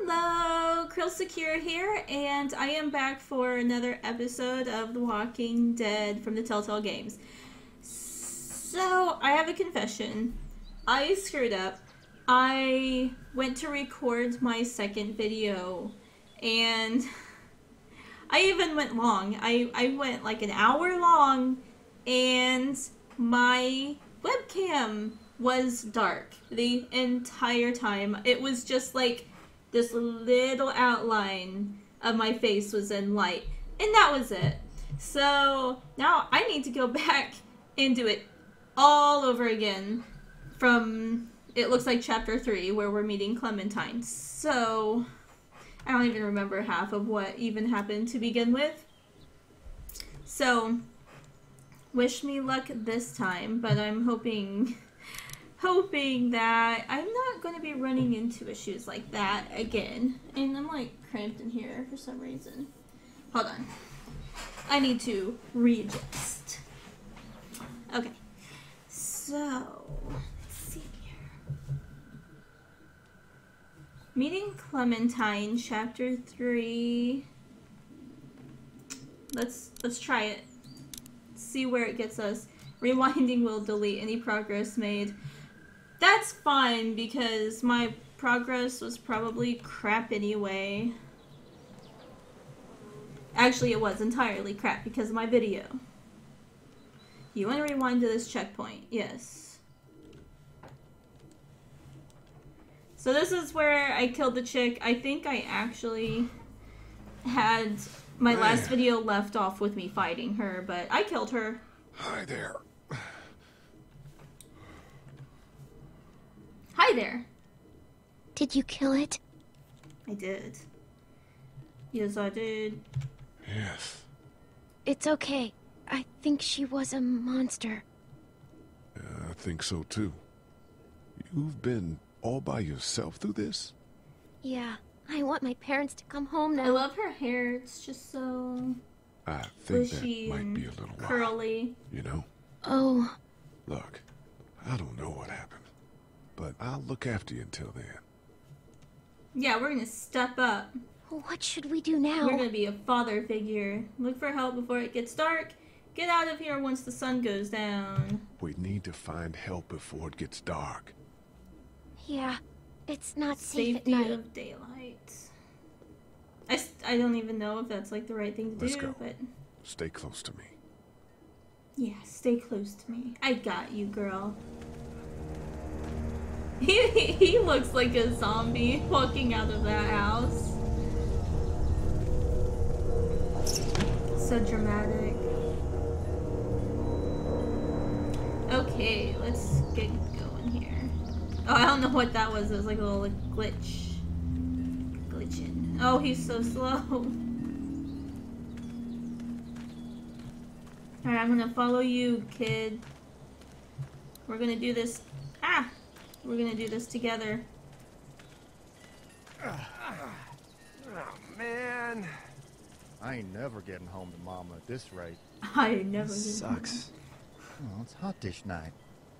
Hello, Krill Secure here, and I am back for another episode of The Walking Dead from the Telltale games. So, I have a confession. I screwed up. I went to record my second video, and I even went long. I went like an hour long, and my webcam was dark the entire time. It was just like this little outline of my face was in light, and that was it. So now I need to go back and do it all over again from, it looks like chapter 3 where we're meeting Clementine. So I don't even remember half of what even happened to begin with. So wish me luck this time, but I'm hoping that I'm not going to be running into issues like that again. And I'm like cramped in here for some reason. Hold on. I need to readjust. Okay. So, let's see here. Meeting Clementine, chapter 3. Let's try it. See where it gets us. Rewinding will delete any progress made. That's fine, because my progress was probably crap anyway. Actually, it was entirely crap because of my video. You want to rewind to this checkpoint? Yes. So this is where I killed the chick. I think I actually had my last video left off with me fighting her, but I killed her. Hi there. Hi there. Did you kill it? I did. Yes, I did. Yes. It's okay. I think she was a monster. I think so too. You've been all by yourself through this? Yeah, I want my parents to come home now. I love her hair. It's just so I think bushy that might and be a little curly. wild, you know? Oh. Look, I don't know what happened, but I'll look after you until then. Yeah, we're gonna step up. What should we do now? We're gonna be a father figure. Look for help before it gets dark. Get out of here once the sun goes down. We need to find help before it gets dark. Yeah, it's not safe at Safety night. of daylight. I don't even know if that's like the right thing to Let's do, go. but Stay close to me. yeah, stay close to me. I got you, girl. He looks like a zombie walking out of that house. So dramatic. Okay, let's get going here. Oh, I don't know what that was. It was like a little glitch. Glitching. Oh, he's so slow. Alright, I'm gonna follow you, kid. We're gonna do this. Ah! We're gonna do this together. Oh, man. I ain't never getting home to Mama at this rate. I never did. Sucks. Oh, it's hot dish night.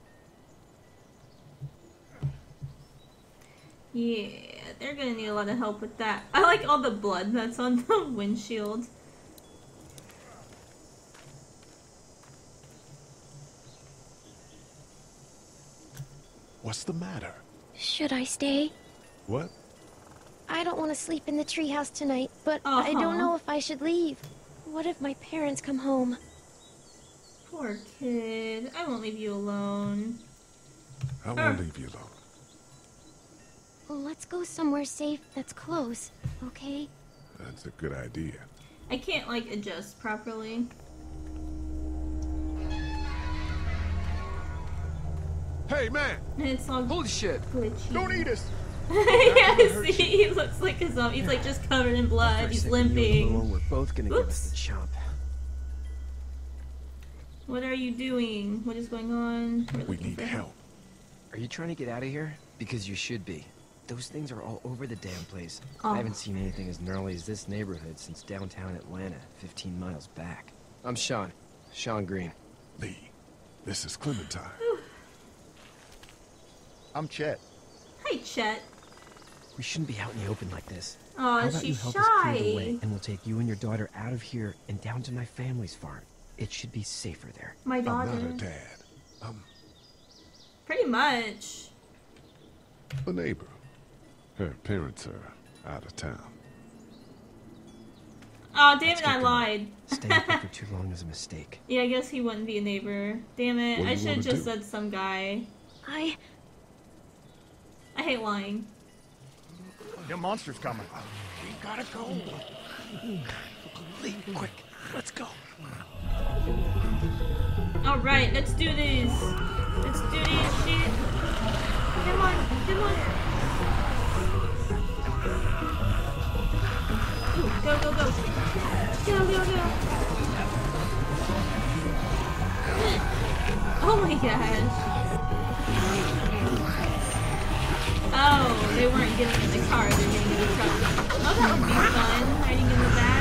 Yeah, they're gonna need a lot of help with that. I like all the blood that's on the windshield. What's the matter? Should I stay? What? I don't want to sleep in the treehouse tonight, but I Uh-huh. don't know if I should leave. What if my parents come home? Poor kid. I won't leave you alone. I won't leave you alone. Let's go somewhere safe that's close, okay? That's a good idea. I can't, like, adjust properly. Hey, man! It's all Holy shit! glitchy. Don't eat us! Yeah, see, he looks like a zombie. He's like just covered in blood. He's limping. We're both gonna give us Oops. the chomp. What are you doing? What is going on? We're We looking need for help. Are you trying to get out of here? Because you should be. Those things are all over the damn place. Oh. I haven't seen anything as gnarly as this neighborhood since downtown Atlanta, 15 miles back. I'm Sean. Sean Green. Lee, this is Clementine. I'm Chet. Hi, Chet. We shouldn't be out in the open like this. Oh, How about you she's help us clear the shy. way, and we'll take you and your daughter out of here and down to my family's farm. It should be safer there. My I'm daughter. not a dad. I'm Pretty much. a neighbor. Her parents are out of town. Oh, damn Let's it, get I going. lied. Staying here for too long is a mistake. Yeah, I guess he wouldn't be a neighbor. Damn it, What do I you should have wanna just do? said some guy. I I hate lying. Them monsters coming. We gotta go. Lee, quick, let's go. Alright, let's do this. Let's do this shit. Come on, come on. Ooh, go, go, go. Go, go, go. Oh my gosh. Oh, they weren't getting in the car, they're getting in the truck. Oh, that would be fun, hiding in the back.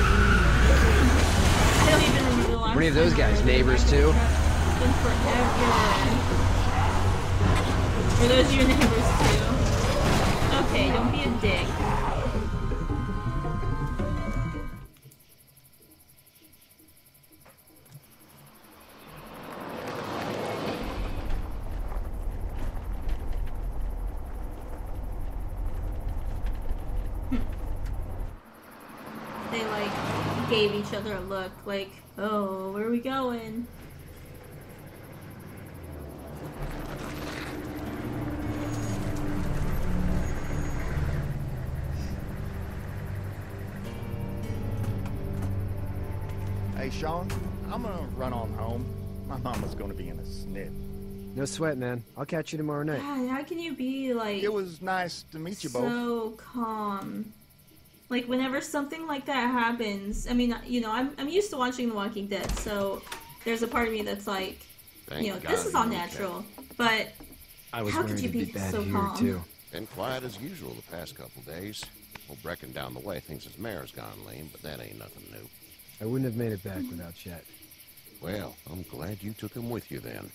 I don't even remember the last Were any of those time guys I was in neighbors the too? truck. It's been forever. Were those your neighbors too? Okay, don't be a dick. They like gave each other a look like, oh, where are we going? Hey, Sean, I'm gonna run on home. My mama's gonna be in a snit. No sweat, man. I'll catch you tomorrow night. God, how can you be like It was nice to meet you both. so calm? Like whenever something like that happens, I mean, you know, I'm used to watching The Walking Dead, so there's a part of me that's like, Thank you know, God this is you're all okay. natural. But I was how could worried you it'd be be bad so here, calm? too. Been quiet as usual the past couple days. Well, Brecken down the way thinks his mare's gone lame, but that ain't nothing new. I wouldn't have made it back without Chet. Well, I'm glad you took him with you then.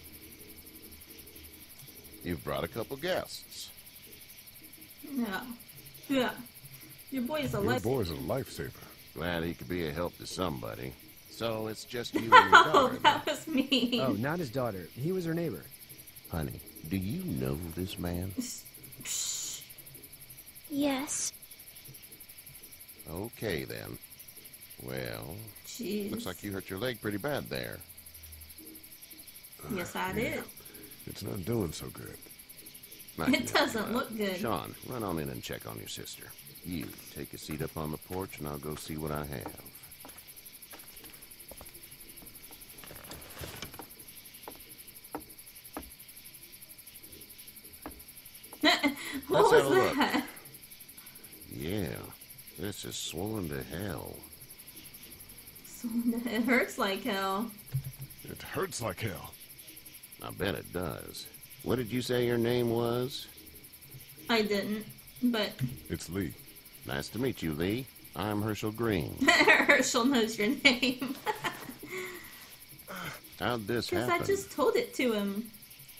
You've brought a couple guests. Yeah, yeah, your boy is a Your life. boy's a lifesaver. Glad he could be a help to somebody. So it's just you and your Oh, daughter. then. that was me. Oh, not his daughter. He was her neighbor. Honey, do you know this man? yes. Okay, then. Well, Jeez. looks like you hurt your leg pretty bad there. Yes, I did. It's not doing so good. Not It yet. doesn't look good. Sean, run on in and check on your sister. You, take a seat up on the porch and I'll go see what I have. What Let's have a was look. that? Yeah, this is swollen to hell. It hurts like hell. It hurts like hell. I bet it does. What did you say your name was? I didn't, but It's Lee. Nice to meet you, Lee. I'm Herschel Green. Herschel knows your name. How'd this Because happen? I just told it to him.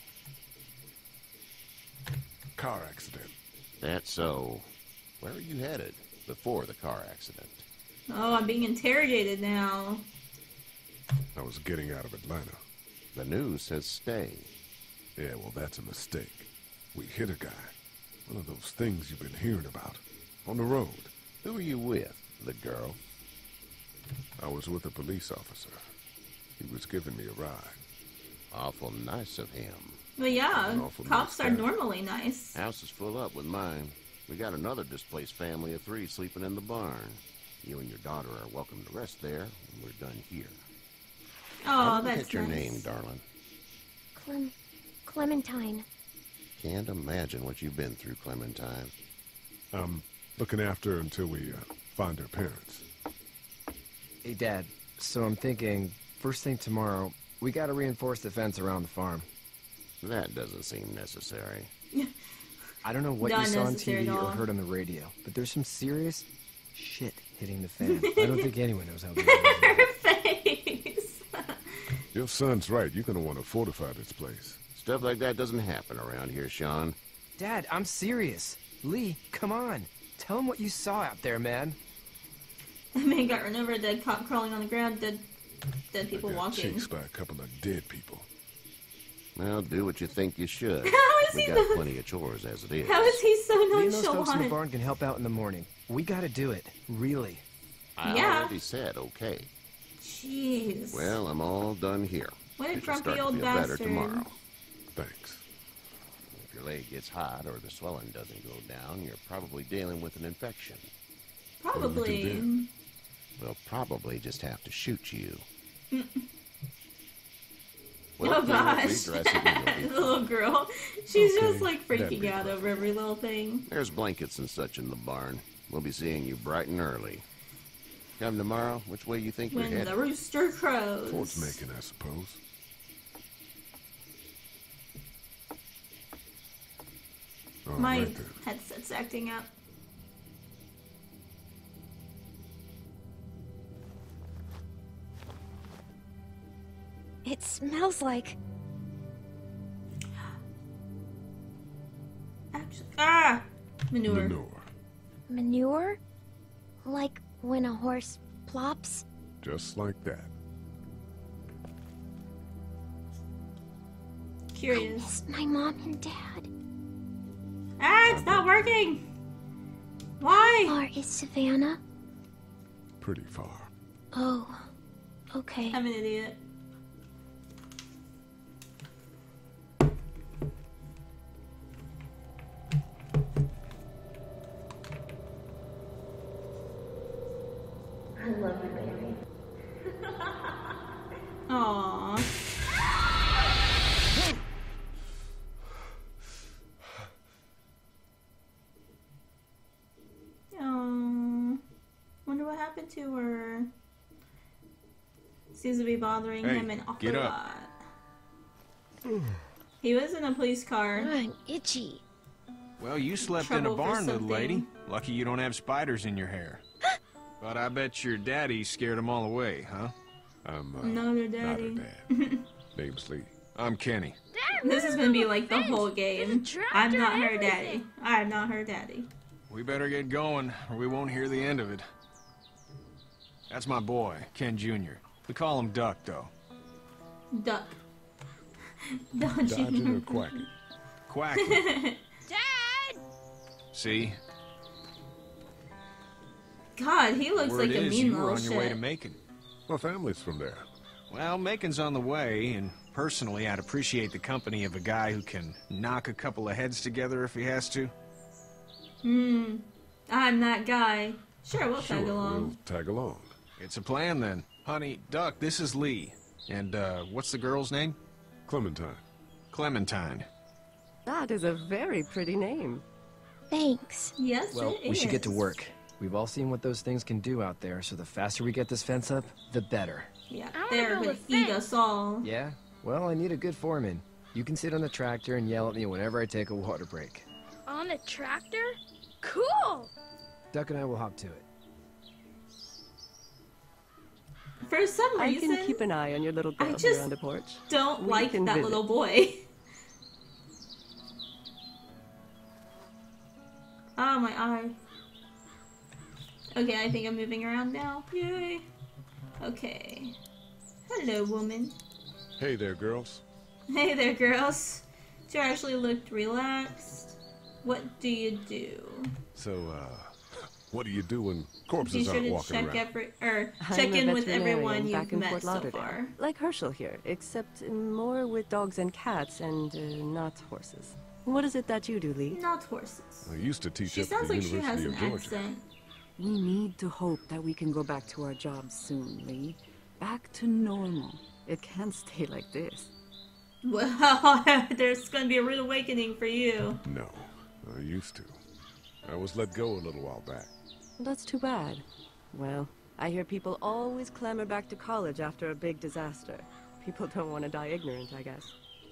Car accident. That's so. Where are you headed before the car accident? Oh, I'm being interrogated now. I was getting out of Atlanta. The news says stay. Yeah, well, that's a mistake. We hit a guy. One of those things you've been hearing about. On the road. Who are you with? The girl? I was with a police officer. He was giving me a ride. Awful nice of him. But yeah, An awful cops nice are guy. normally nice. House is full up with mine. We got another displaced family of 3 sleeping in the barn. You and your daughter are welcome to rest there when we're done here. Oh, How did you that's get your nice. name, darling? Clementine. Can't imagine what you've been through, Clementine. I'm looking after her until we find her parents. Hey, Dad. So I'm thinking, first thing tomorrow, we gotta reinforce the fence around the farm. That doesn't seem necessary. I don't know what Not you saw on necessary TV at or all. heard on the radio, but there's some serious shit hitting the fan. I don't think anyone knows how big it is. Her face. Your son's right. You're gonna want to fortify this place. Stuff like that doesn't happen around here, Sean. Dad, I'm serious. Lee, come on. Tell him what you saw out there, man. The man got run over, a dead cop crawling on the ground, dead people I got walking. chased by a couple of dead people. Well, do what you think you should. How is We he got plenty of chores as it is. How is he so Me and those folks in the nonchalant? barn can help out in the morning. We gotta do it. Really. I Yeah. already said okay. Jeez. Well, I'm all done here. What a You should grumpy start to old feel better bastard. tomorrow. Thanks. If your leg gets hot or the swelling doesn't go down, you're probably dealing with an infection. Probably. We'll probably just have to shoot you. Oh Well, gosh. dress it and The you'll be little girl. She's Okay, just like that'd freaking be out fine. over every little thing. There's blankets and such in the barn. We'll be seeing you bright and early. Come tomorrow, which way you think When you're the headed? rooster crows. Towards Macon, I suppose. All My right then. headset's acting up. It smells like... Actually, manure. Manure. manure? Like when a horse plops? Just like that. Curious. It's my mom and dad. It's not working. Why? Or is Savannah? Pretty far. Oh, okay. I'm an idiot. I love you, baby. Aww. Oh, wonder what happened to her. Seems to be bothering Hey, him an awful get up. lot. He was in a police car. I'm itchy. Well, you slept in a Trouble for barn, little lady. something. Lucky you don't have spiders in your hair. But I bet your daddy scared them all away, huh? I'm Not her not daddy. her dad. Name's Lee. I'm Kenny. This is gonna be like the whole game. There's a I'm tractor not and her everything. daddy. I'm not her daddy. We better get going, or we won't hear the end of it. That's my boy, Ken Jr. We call him Duck, though. Duck. Dodging. Dodging or quacking? Quacky. Dad! See? God, he looks Word like a is mean you were little on your way to shit. Macon. My family's from there. Well, Macon's on the way, and personally, I'd appreciate the company of a guy who can knock a couple of heads together if he has to. I'm that guy. Sure, we'll Sure, tag along. we'll tag along. It's a plan, then. Honey, Duck, this is Lee. And, what's the girl's name? Clementine. Clementine. That is a very pretty name. Thanks. Yes, Well, it we should get to is. work. We've all seen what those things can do out there, so the faster we get this fence up, the better. Yeah, I wanna they're build gonna a eat fence. us all. Yeah? Well, I need a good foreman. You can sit on the tractor and yell at me whenever I take a water break. On a tractor? Cool! Duck and I will hop to it. For some I reason, can keep an eye on your little girl just here on the porch. don't We like can that visit. little boy. Oh, my eye. Okay, I think I'm moving around now. Yay. Okay. Hello, woman. Hey there, girls. Hey there, girls. You actually looked relaxed. What do you do? So, what do you do when Be corpses sure aren't to walking check around? check I'm a in with veterinarian everyone back you've in met Fort so Lauderdale. far. Like Herschel here, except more with dogs and cats and not horses. What is it that you do, Lee? Not horses. I used to teach She up at sounds the like she has University an of Georgia. accent. We need to hope that we can go back to our jobs soon, Lee. Back to normal. It can't stay like this. Well, there's gonna be a rude awakening for you. No, I used to. I was let go a little while back. That's too bad. Well, I hear people always clamor back to college after a big disaster. People don't want to die ignorant, I guess.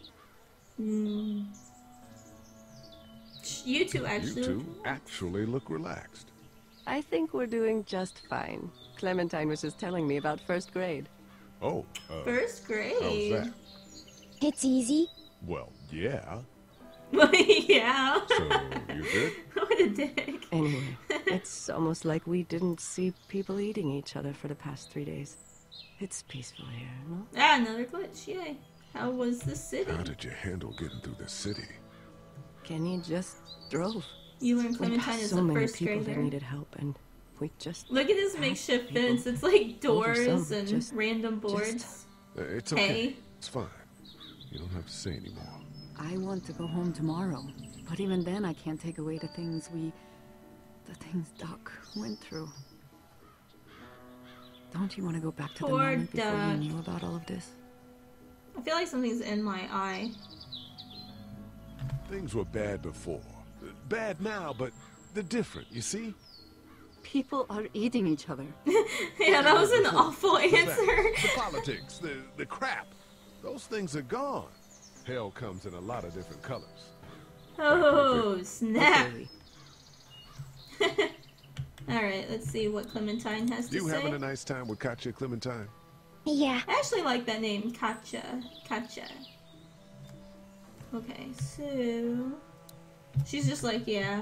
You two actually. You two actually look relaxed. I think we're doing just fine. Clementine was just telling me about first grade. Oh, First how's grade. that? It's easy. Well, yeah. Yeah. So, you good? What a dick. Anyway, it's almost like we didn't see people eating each other for the past 3 days. It's peaceful here, no? Ah, another glitch. Yay. How was the city? How did you handle getting through the city? Kenny just drove. You learned We Clementine passed is so a many first people that grader. needed help, and we just Look at this passed makeshift people. fence. It's like Over doors some, and just- random boards. It's okay. Hey. It's fine. You don't have to say anymore. I want to go home tomorrow. But even then, I can't take away the things Doc went through. Don't you want to go back to the Poor moment before you Doc. knew about all of this? I feel like something's in my eye. Things were bad before. Bad now, but they're different, you see? People are eating each other. Yeah, that was an awful The answer. facts, the politics, the crap. Those things are gone. Hell comes in a lot of different colors. Oh, snap. Clearly. Alright, let's see what Clementine has to You say. having a nice time with Katya, Clementine? Yeah. I actually like that name, Katya. Katya. Okay, so... She's just like, yeah.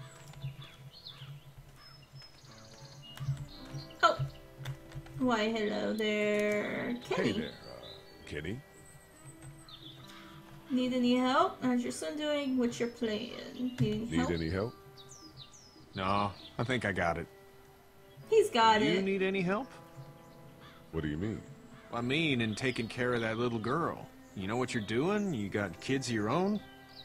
Oh! Why, hello there, Kenny. Hey there, Kenny. Need any help? How's your son doing? What's your plan? Need any Need help? any help? No, I think I got it. He's got Do you it. need any help? What do you mean? I mean, in taking care of that little girl. You know what you're doing? You got kids of your own?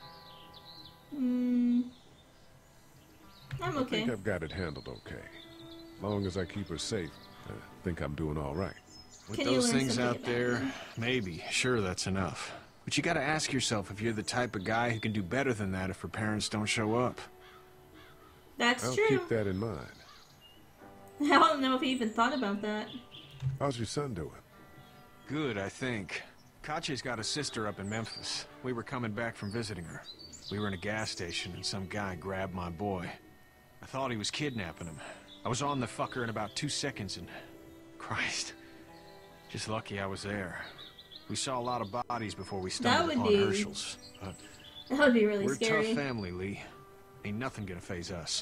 I'm I okay. think I've got it handled okay. Long as I keep her safe, I think I'm doing all right. With Can you those learn things something out about there, them? maybe. Sure, that's enough. But you gotta ask yourself if you're the type of guy who can do better than that if her parents don't show up. That's I'll true. keep that in mind. I don't know if he even thought about that. How's your son doing? Good, I think. Katya's got a sister up in Memphis. We were coming back from visiting her. We were in a gas station and some guy grabbed my boy. I thought he was kidnapping him. I was on the fucker in about 2 seconds and... Christ. Just lucky I was there. We saw a lot of bodies before we stumbled would upon be Herschel's. But That would be really we're a scary. tough family, Lee. Ain't nothing gonna faze us.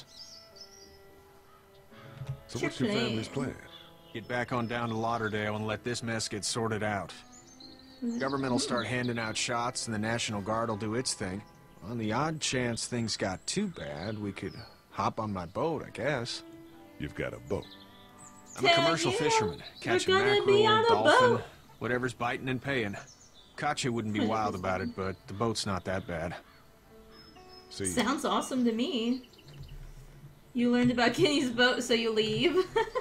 So What's what's your your family's plan? Get back on down to Lauderdale and let this mess get sorted out. Government will start handing out shots and the National Guard will do its thing. On the odd chance things got too bad, we could hop on my boat, I guess. You've got a boat. I'm a Hell commercial yeah. fisherman. You're Catching gonna be mackerel, on a dolphin, boat. whatever's biting and paying. Katya wouldn't be wild about it, but the boat's not that bad. See, Sounds awesome to me. You learned about Kenny's boat, so you leave.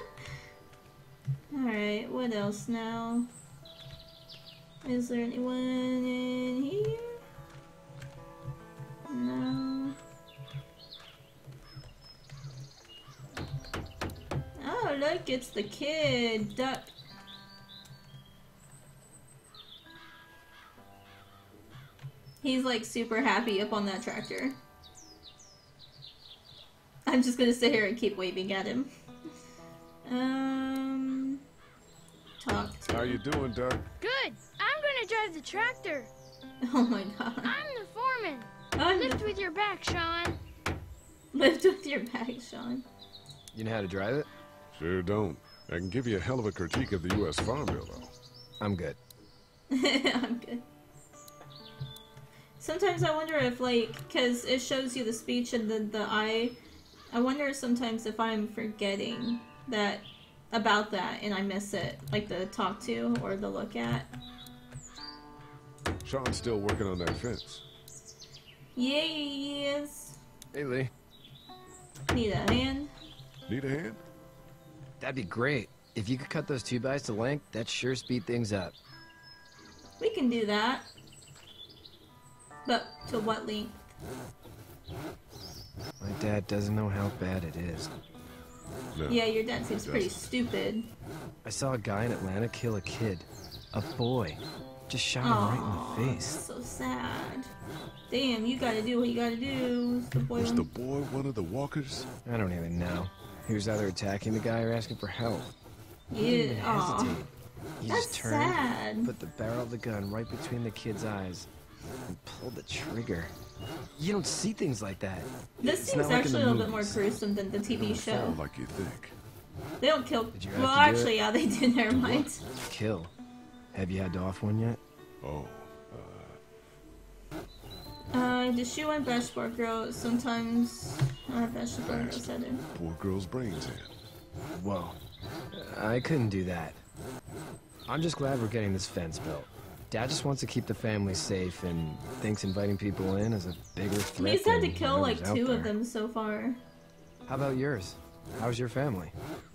Alright, what else now? Is there anyone in here? No. Oh, look, it's the kid. Duck. He's like super happy up on that tractor. I'm just gonna sit here and keep waving at him. Talk to how you doing, Doug? Good. I'm gonna drive the tractor. Oh my god. I'm the foreman. I'm Lift the... with your back, Sean. Lift with your back, Sean. You know how to drive it? Sure don't. I can give you a hell of a critique of the U.S. Farm Bill, though. I'm good. I'm good. Sometimes I wonder if, like, because it shows you the speech and the eye, I wonder sometimes if I'm forgetting that, about that, and I miss it. Like the talk to or the look at. Sean's still working on that fence. Yeah, he is. Hey, Lee. Need a hand? Need a hand? That'd be great. If you could cut those 2x to length, that'd sure speed things up. We can do that. But to what length? My dad doesn't know how bad it is. No. Yeah, your dad seems pretty doesn't. stupid. I saw a guy in Atlanta kill a kid. A boy. Just shot him right in the face. So sad. Damn, you gotta do what you gotta do. It's the boy Was one. the boy one of the walkers? I don't even know. He was either attacking the guy or asking for help. He didn't even Yeah, aw. hesitate. He That's just turned, sad. put the barrel of the gun right between the kid's eyes, and pulled the trigger. You don't see things like that. This It's seems not like in actually the a little bit more movies. gruesome than the TV show. Sound like you think. They don't kill. Did you have Well, to do actually, it? yeah, they did. Never mind. Kill. Have you had to off one yet? Oh, The shoe and vegetable grow. Sometimes vegetable grows fast. other. Poor girl's brains in. Whoa. I couldn't do that. I'm just glad we're getting this fence built. Dad just wants to keep the family safe and thinks inviting people in is a bigger threat. He's had to than kill like whatever's out 2 of there. them so far. How about yours? How's your family?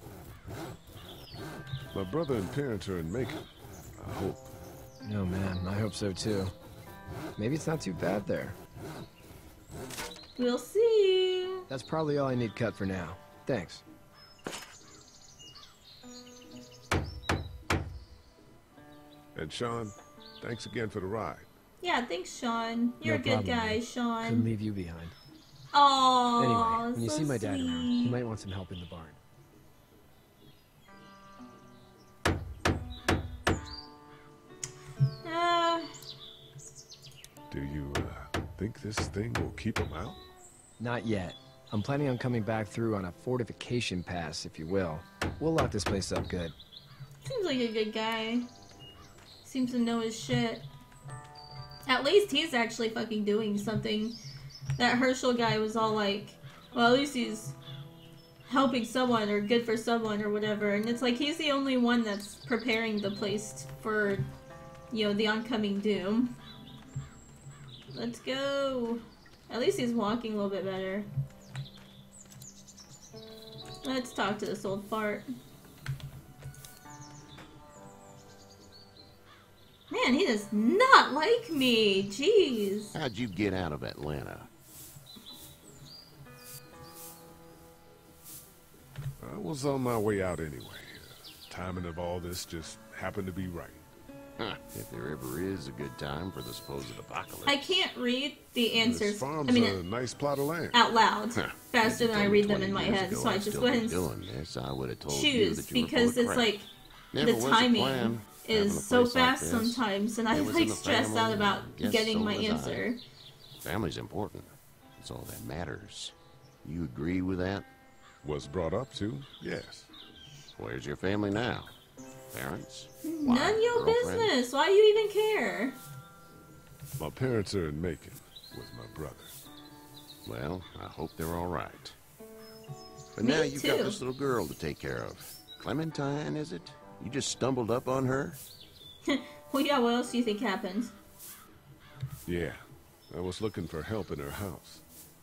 My brother and parents are in Macon. I hope. No, man, I hope so too. Maybe it's not too bad there. We'll see. That's probably all I need cut for now. Thanks. And Sean, thanks again for the ride. Yeah, thanks, Sean. You're No a good problem, guy, man. Sean. Couldn't leave you behind. Aww, Anyway, when you so see my dad around, sweet. you might want some help in the barn. Do you think this thing will keep him out? Not yet. I'm planning on coming back through on a fortification pass, if you will. We'll lock this place up good. Seems like a good guy. Seems to know his shit. At least he's actually fucking doing something. That Herschel guy was all like, well, at least he's helping someone or good for someone or whatever. And it's like he's the only one that's preparing the place for, you know, the oncoming doom. Let's go. At least he's walking a little bit better. Let's talk to this old fart. Man, he does not like me. Jeez. How'd you get out of Atlanta? I was on my way out anyway. Timing of all this just happened to be right. Huh, if there ever is a good time for the supposed apocalypse. I can't read the answers. This farm's I mean, a nice plot of land. out loud Huh. faster If than you I told read me them in 20 my years head. ago So I I'd just still go ahead be and doing this, I would have told you choose that you were because full of it's crap. like Never the was a timing plan, having a is so place like fast this. sometimes, and I It was like in the stressed family, out about yes, getting so my was I. answer. Family's important. It's all that matters. You agree with that? Was brought up to, yes. Where's your family now? Parents? None of your girlfriend? business. Why do you even care? My parents are in Macon with my brother. Well, I hope they're all right. But Me now you've got too. this little girl to take care of. Clementine, is it? You just stumbled up on her? Well, yeah. What else do you think happened? Yeah, I was looking for help in her house.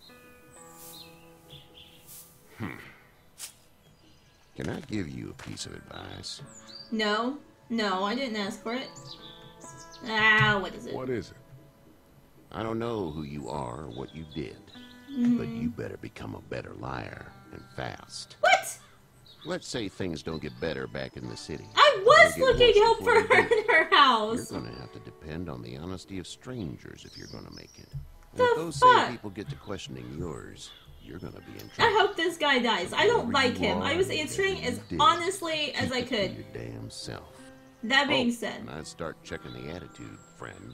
Can I give you a piece of advice? No, no, I didn't ask for it. Ah, what is it? What is it? I don't know who you are or what you did, but you better become a better liar, and fast. What? Let's say things don't get better back in the city. I was They'll get looking worse help for before her you do. in her You're house. gonna have to depend on the honesty of strangers if you're gonna make it. And The if those fuck? same people get to questioning yours, you're gonna be in I trouble. hope this guy dies. I don't Whoever like you him. are, I was whatever answering you as did, honestly as I keep it to could. your damn self. That being Oh, said, and I'd start checking the attitude, friend.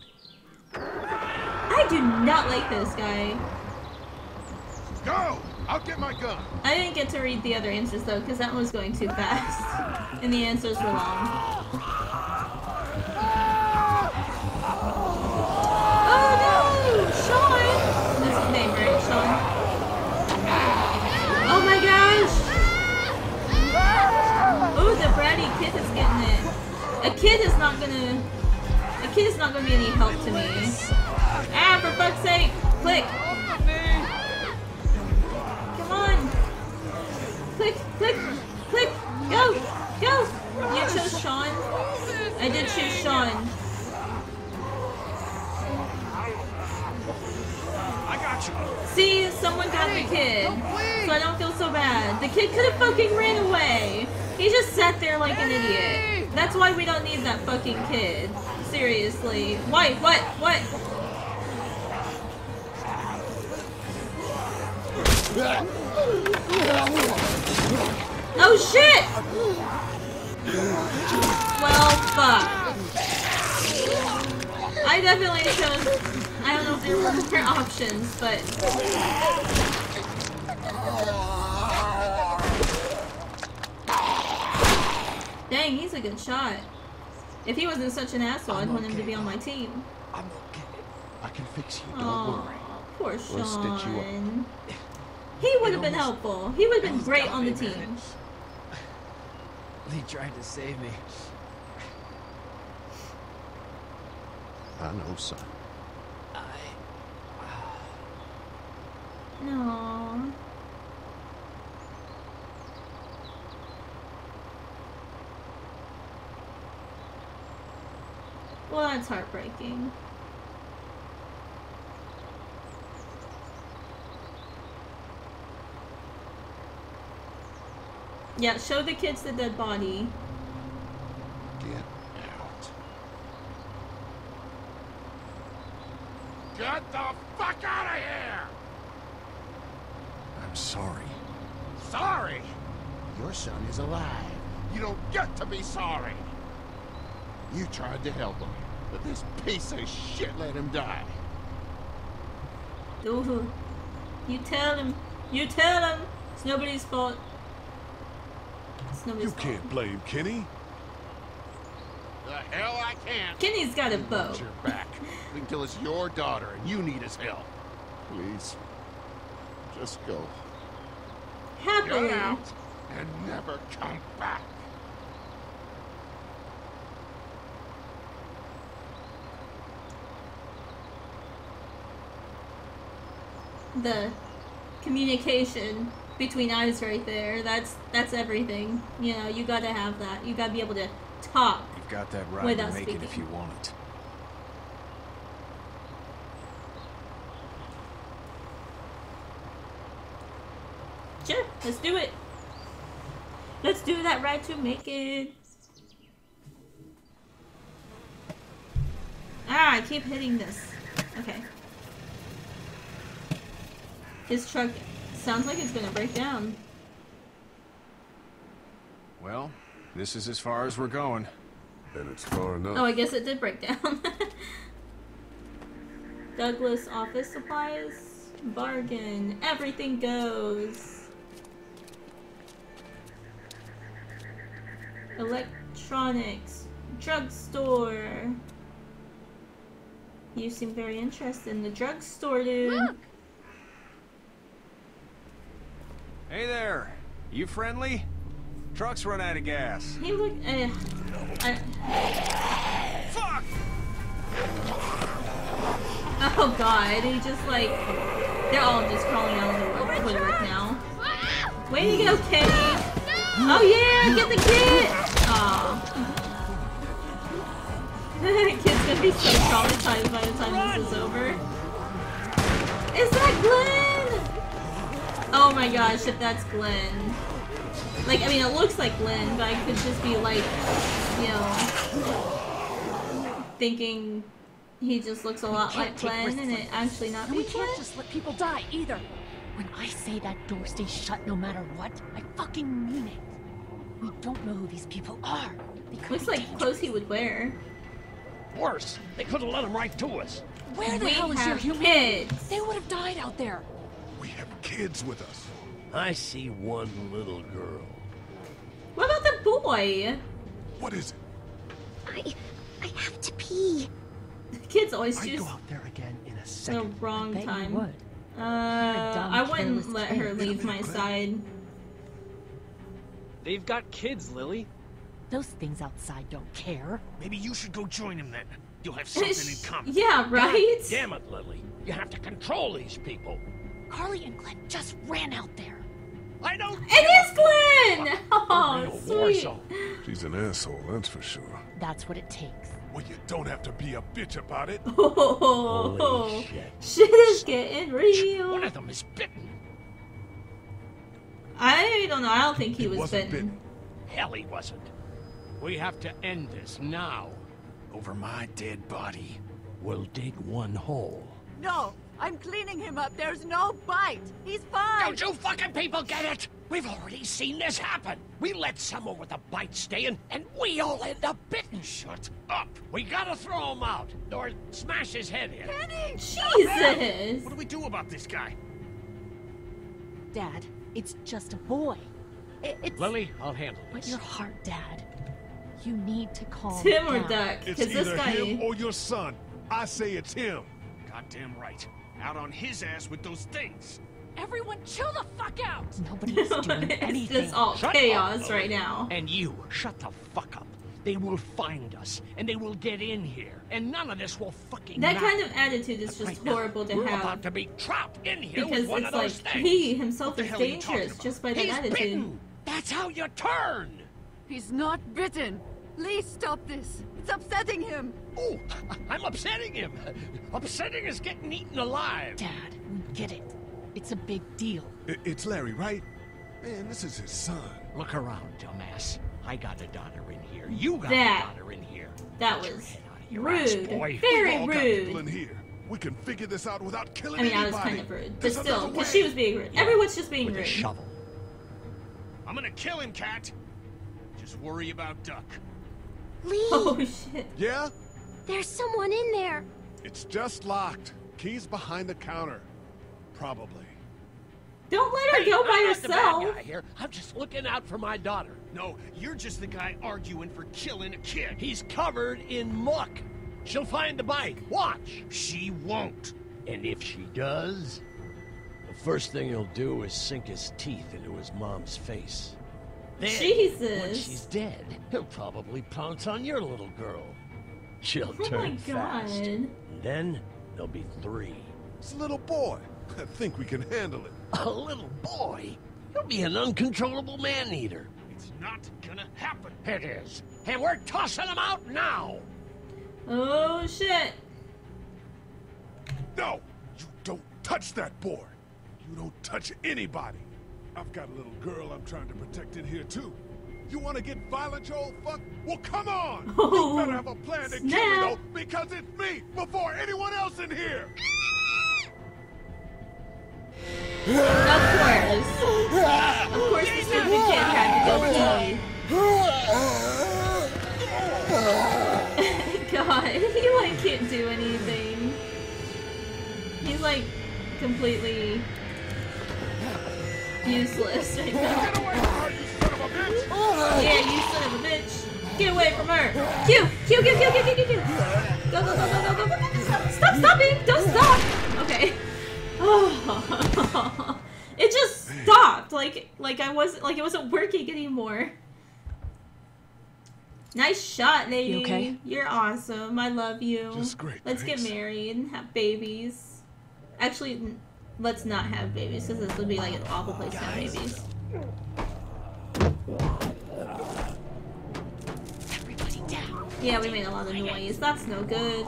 I do not like this guy. Go! I'll get my gun! I didn't get to read the other answers though, because that one was going too fast. And the answers were long. Oh no! Sean! That's his name, right? Sean. Oh my gosh! Oh, the bratty kid is getting it. A kid is not gonna be any help to me. Ah, for fuck's sake! Click! Come on! Click, click, click! Go! Go! You chose Sean? I did choose Sean. I got you. See, someone got the kid. So I don't feel so bad. The kid could have fucking ran away. He just sat there like an idiot. That's why we don't need that fucking kid. Seriously. Why? What? What? Oh shit! Well, fuck. I definitely chose. I don't know if there were more options, but. Dang, he's a good shot. If he wasn't such an asshole, I'd want him to be on my team. I'm okay. I can fix you. Don't worry. Poor Sean. We'll stitch you up. He would have been helpful. He would have been great on the team. Lee tried to save me. I know, son. No. Well, that's heartbreaking. Yeah, show the kids the dead body. Get out. Get the fuck out of here! I'm sorry. Sorry? Your son is alive. You don't get to be sorry. You tried to help him, but this piece of shit let him die. Ooh. You tell him. You tell him. It's nobody's fault. It's nobody's fault. You can't blame Kenny. The hell I can't. Kenny's got a bow. Watch your back until it's your daughter and you need his help. Please, just go. Happily. Get out and never come back. The communication between eyes right there. That's everything. You know, you gotta have that. You gotta be able to talk. You've got that right without to make speaking. it if you want it. Sure, let's do it. Let's do that right to make it. Ah, I keep hitting this. Okay. His truck sounds like it's gonna break down. Well, this is as far as we're going. And it's far enough. Oh, I guess it did break down. Douglas office supplies. Bargain. Everything goes. Electronics. Drugstore. You seem very interested in the drugstore, dude. Look! Hey there! You friendly? Truck's run out of gas. He look. Fuck! Oh god, he just like. They're all just crawling out of the woodwork now. Way to go, Kenny! Oh yeah, get the kid! Aw. Kid's gonna be so traumatized by the time this is over. Is that Glenn? Oh my gosh, if that's Glenn. Like, I mean, it looks like Glenn, but I could just be like, you know, thinking he just looks a lot like Glenn, and it actually not be We Glenn. can't just let people die either. When I say that door stays shut no matter what, I fucking mean it. We don't know who these people are. They could Looks be like dangerous. clothes he would wear. Worse, they could have let them right to us. Where the We hell is your have humanity? kids. They would have died out there. We have kids with us. I see one little girl. What about the boy? What is it? I have to pee. Kids always I'd choose go out there again in a the second. wrong Bet you time. would. I wouldn't careless let kid. her leave my side. They've got kids, Lily. Those things outside don't care. Maybe you should go join them then. You'll have something in common. Yeah, right? Damn it, Lily. You have to control these people. Carly and Glenn just ran out there. I don't. It is Glenn! Oh, We're in a war sweet. zone. She's an asshole, that's for sure. That's what it takes. Well, you don't have to be a bitch about it. Oh, Holy shit. shit is getting One real. of them is bitten. I don't know. I don't think he was wasn't bitten. Hell, he wasn't. We have to end this now. Over my dead body. We'll dig one hole. No, I'm cleaning him up. There's no bite. He's fine. Don't you fucking people get it? We've already seen this happen. We let someone with a bite stay in, and we all end up bitten. Shut up. We gotta throw him out, or smash his head in. Kenny! Jesus! What do we do about this guy? Dad, it's just a boy. It's... Lily, I'll handle But this. your heart, Dad. You need to calm Tim or down. Duck? It's Because this either guy. him or your son. I say it's him. Goddamn right. Out on his ass with those things. Everyone chill the fuck out! Nobody's doing It's anything. just all Shut chaos up, right Lily. now. And you, shut the fuck up. They will find us, and they will get in here, and none of this will fucking That matter. kind of attitude is But just right now, horrible to we're have. about to be trapped in here Because with one it's of those like things. he himself What the is hell are you talking dangerous about? just by that He's attitude. bitten. That's how you turn. He's not bitten. Please stop this. It's upsetting him. Oh, I'm upsetting him. Upsetting is getting eaten alive. Dad, we get it. It's a big deal. It's Larry, right? Man, this is his son. Look around, dumbass. I got a daughter in here. You got That- a daughter in here. That Get your was head out of your ass, rude. boy. Very We've all got people in rude. here. We can figure this out without killing I mean, I anybody. was kind of rude. But There's still, another because way. she was being rude. Everyone's just being With a rude. shovel. I'm gonna kill him, Cat. Just worry about Duck. Lee, Oh, shit. Yeah? there's someone in there. It's just locked. Keys behind the counter. Probably. Don't let her go by I'm not the bad herself. guy here. I'm just looking out for my daughter. No, you're just the guy arguing for killing a kid. He's covered in muck. She'll find the bite. Watch. She won't. And if she does, the first thing he'll do is sink his teeth into his mom's face. Then, Jesus. when she's dead, he'll probably pounce on your little girl. She'll Oh my turn fast. god. And then there'll be 3. It's a little boy. I think we can handle it. A little boy? He'll be an uncontrollable man-eater. It's not gonna happen. It is. And we're tossing them out now. Oh, shit. No! You don't touch that boy. You don't touch anybody. I've got a little girl I'm trying to protect in here, too. You want to get violent, you old fuck? Well, come on! Oh, You better have a plan to kill me, snap. though, because it's me before anyone else in here! Of course the stupid kid had to go pee. God, he like can't do anything. He's like completely useless right now. Get away from her, you son of a bitch! Yeah, you son of a bitch. Get away from her. Q. Q, Q, Q, Q, Q, Q, Q. Go, go, go, go, go, go, go. Stop stopping. Don't stop. Okay. Oh. It just stopped. Like it wasn't working anymore. Nice shot, lady. You okay? You're awesome. I love you. Just great, Let's thanks. get married and have babies. Actually, let's not have babies, because this would be like an awful place to have babies. Everybody down. Yeah, we made a lot of noise. That's no good.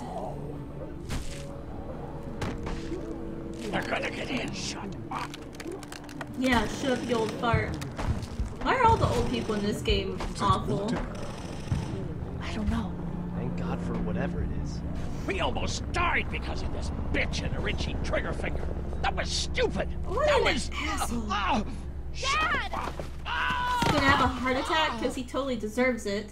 They're gonna get in. Shut up. Yeah, shut up, you old fart. Why are all the old people in this game awful? I don't know. Thank God for whatever it is. We almost died because of this bitch and a itchy trigger finger. That was stupid. What that an was asshole. Dad! He's gonna have a heart attack because he totally deserves it.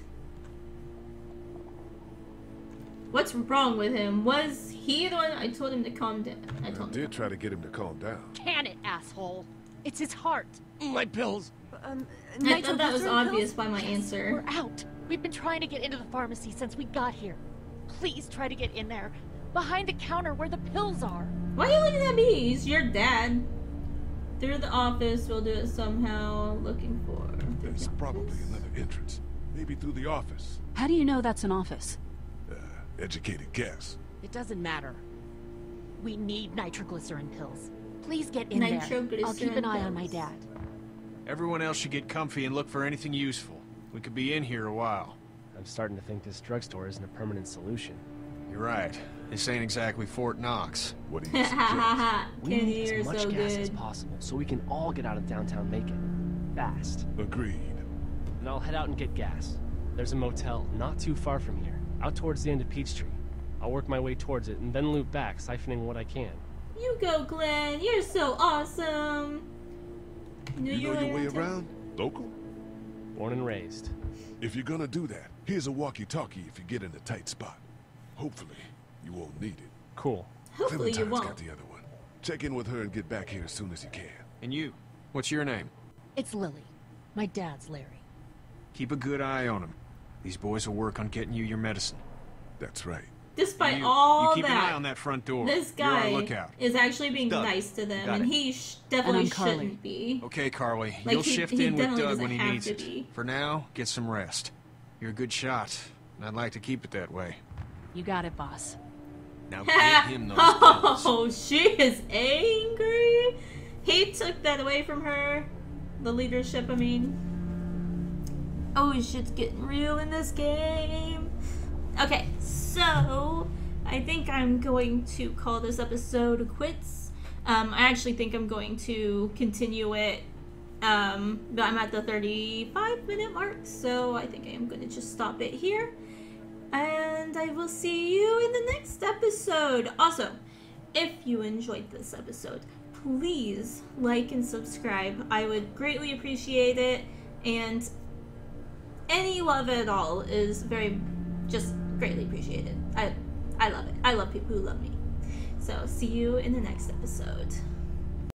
What's wrong with him? Was he the one I told him to calm down? I I told him. did try to get him to calm down. Can it, asshole? It's his heart. My pills. I thought that was obvious by my answer. We're out. We've been trying to get into the pharmacy since we got here. Please try to get in there. Behind the counter where the pills are. Why are you looking at me? He's your dad. Through the office, we'll do it somehow. Looking for. There's probably another entrance. Maybe through the office. How do you know that's an office? Educated guess. It doesn't matter. We need nitroglycerin pills. Please get in there. I'll keep an eye on my dad. Everyone else should get comfy and look for anything useful. We could be in here a while. I'm starting to think this drugstore isn't a permanent solution. You're right. This ain't exactly Fort Knox. What do Ha ha ha. We need Kenny, as you're much so gas as good. possible so we can all get out of downtown Macon. Fast. Agreed. And I'll head out and get gas. There's a motel not too far from here, out towards the end of Peachtree. I'll work my way towards it and then loop back, siphoning what I can. You go, Glenn. You're so awesome. You know your way around? Local? Born and raised. If you're gonna do that, here's a walkie-talkie if you get in a tight spot. Hopefully, you won't need it. Cool. Hopefully you Clementine's won't. got the other one. Check in with her and get back here as soon as you can. And you, what's your name? It's Lily. My dad's Larry. Keep a good eye on him. These boys will work on getting you your medicine. That's right. Despite You all keep that, an eye on that front door. this You're on guy lookout. is actually being Doug. nice to them, Got and it. he definitely And I'm Carly. shouldn't be. Okay, Carly. Like, You'll he shift in with definitely Doug doesn't when he have needs to it. be. For now, get some rest. You're a good shot, and I'd like to keep it that way. You got it, boss. Now get him those pills. Oh, she is angry. He took that away from her. The leadership, I mean. Oh, shit's getting real in this game. Okay, so I think I'm going to call this episode quits. I actually think I'm going to continue it. But I'm at the 35-minute mark, so I think I am going to just stop it here. And I will see you in the next episode. Also, if you enjoyed this episode, please like and subscribe. I would greatly appreciate it. And any love at all is just greatly appreciated. I love it. I love people who love me. So see you in the next episode.